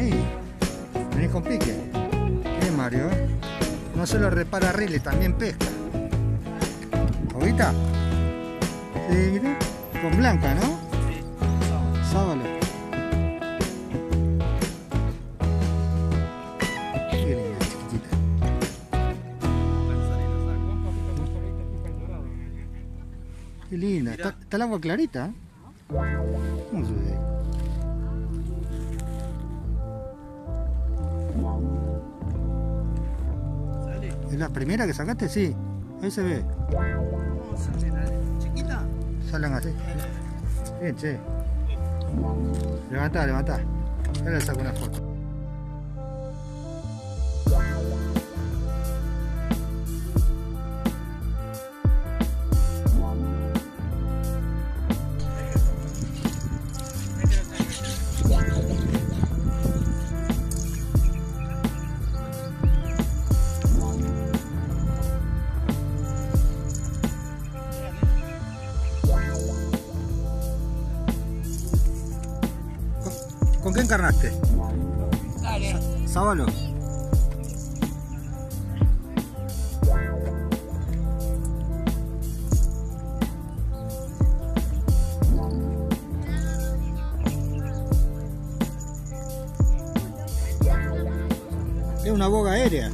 ahí. Venís con pique. Bien, Mario. No solo repara riles, también pesca. ¿Ahorita? Sí, mira. Con Blanca, ¿no? Sí. Sábalo. Qué linda, chiquitita. Qué linda. Está el agua clarita. ¿Cómo se ve? ¿Es la primera que sacaste? Sí. Ahí se ve. ¿Cómo sale la chiquita? Salen así. Bien, che. Levantá, levantá. Ahora le saco una foto. ¿Con qué encarnaste? Dale. Sábalo. Es una boga aérea.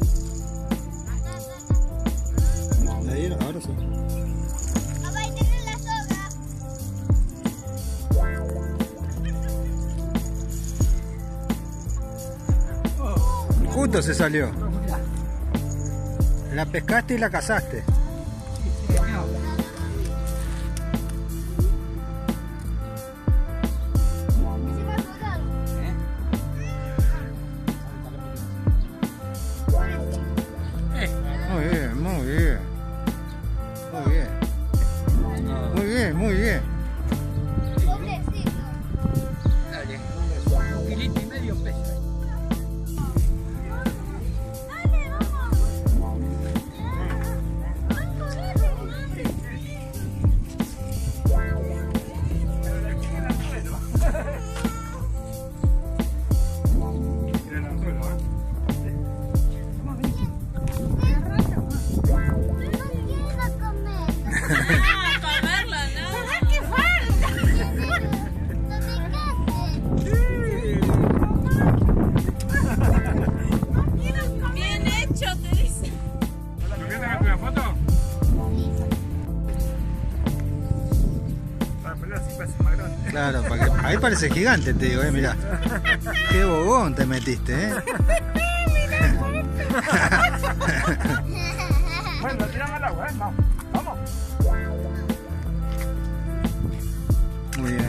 ¿La dieron? Ahora sí. Papá, ahí tenés la soga. Justo se salió. La pescaste y la cazaste. Muy bien, muy bien. Muy bien. Muy bien, muy bien. Pobrecito. Dale. Un kilito y medio pesa. Dale, vamos. Bien hecho, te dice. ¿Me voy a sacar una foto? Para ponerlo así parece más grande. Claro, ahí parece gigante, te digo, mirá. Qué bobón te metiste, Bueno, tiramos al agua, vamos. Vamos. Muy bien.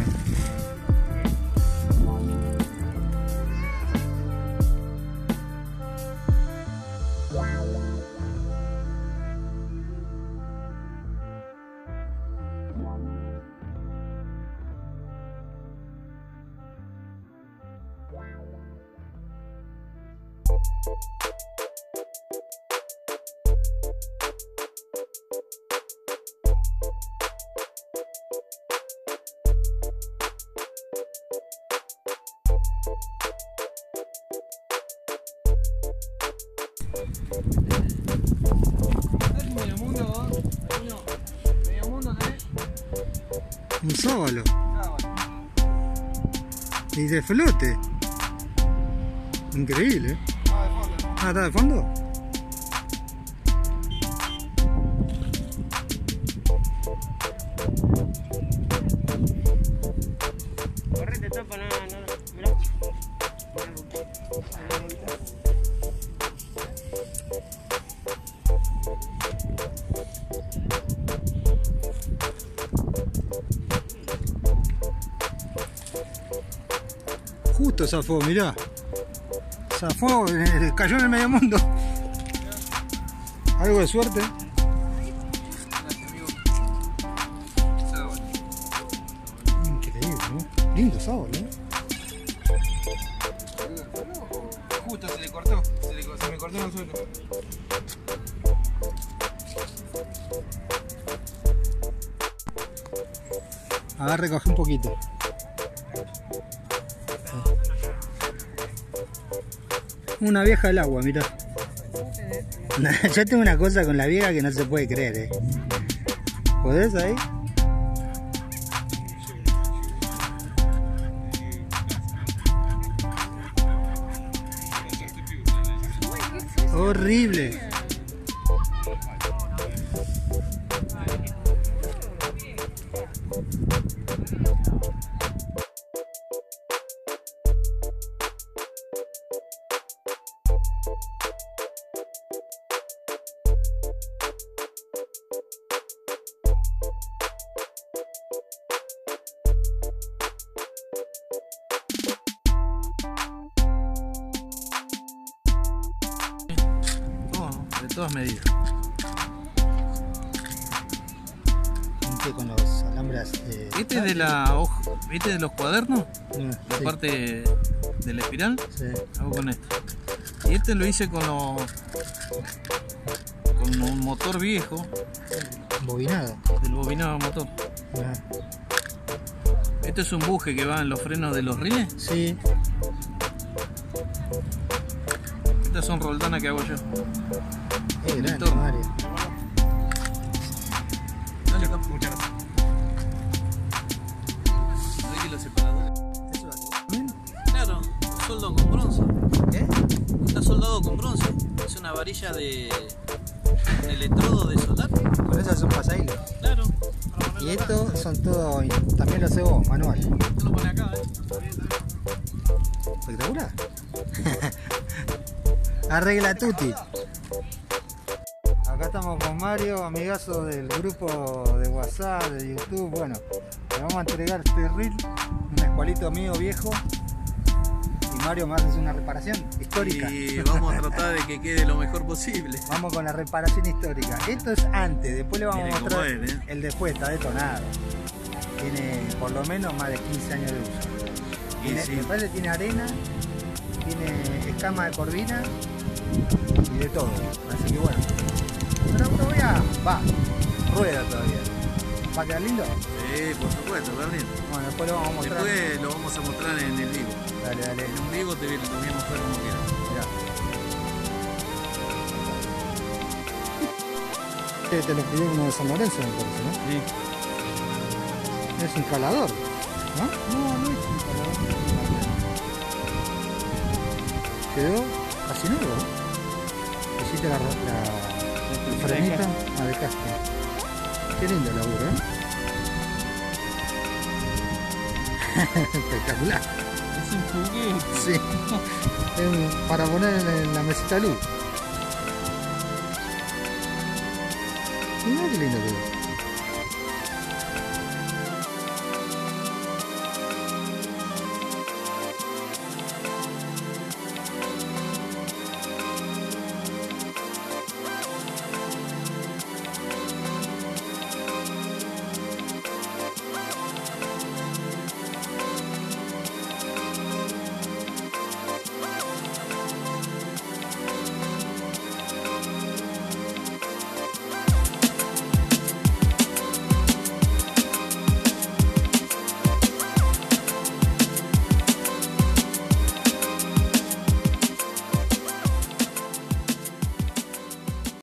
Medio mundo, uno. Medio mundo tenés. Un sábalo. Sábalo. Y de flote. Increíble. Ah, ¿está de fondo? Correte, tapa, no, mirá. Justo zafó, mirá. Zafó, cayó en el medio mundo. Algo de suerte. Increíble, ¿no? Lindo sábalo, ¿eh? Justo se le cortó, se me cortó en el suelo. A ver, recoge un poquito. Una vieja del agua, mirá. Yo tengo una cosa con la vieja que no se puede creer, ¿Podés ahí? Horrible. De todas medidas. Con los alambres. ¿Viste de la hoja? ¿Viste de los cuadernos? La sí, parte de la espiral. sí. Hago con esto. Y este lo hice con un motor viejo, Bobinado. del bobinado motor. Ah, Este es un buje que va en los frenos de los rines. sí. Estas son roldanas que hago yo. Grande, torno. Mario. Dale, Capo. Muchas gracias. ¿Ves que los separadores? Claro, soldado con bronce. ¿Qué? Está soldado con bronce. Es una varilla de electrodo de soldar. Con eso es un pasaílo. Claro. Y estos son todos, también lo hace vos, manual. Esto lo pone acá, Espectacular. Arregla tutti. Acá estamos con Mario, amigazo del grupo de WhatsApp, de YouTube. Bueno, le vamos a entregar este reel, un escualito mío viejo. Y Mario me hace una reparación histórica. Y vamos a tratar de que quede lo mejor posible. Vamos con la reparación histórica. Esto es antes, después le vamos Miren a mostrar cómo es, el después, está detonado. Tiene por lo menos más de 15 años de uso. Tiene, sí. Me parece que tiene arena, tiene escama de corvina y de todo. Así que bueno. Pero todavía va, rueda todavía. ¿Va a quedar lindo? Sí, por supuesto, Berlín. Bueno, después lo vamos a mostrar. Después lo vamos a mostrar en el vivo. Dale, dale. En un vivo te voy a mostrar como quieras. Mirá. Te lo pidió uno de San Lorenzo, me parece, ¿no? Sí. Es un calador, ¿no? No, no es un calador. Quedó casi nuevo, ¿no? Hiciste el frenito de casco. Qué lindo el laburo, Espectacular. Es un juguete. Sí. Para poner en la mesita de luz. Mirá qué lindo quedó.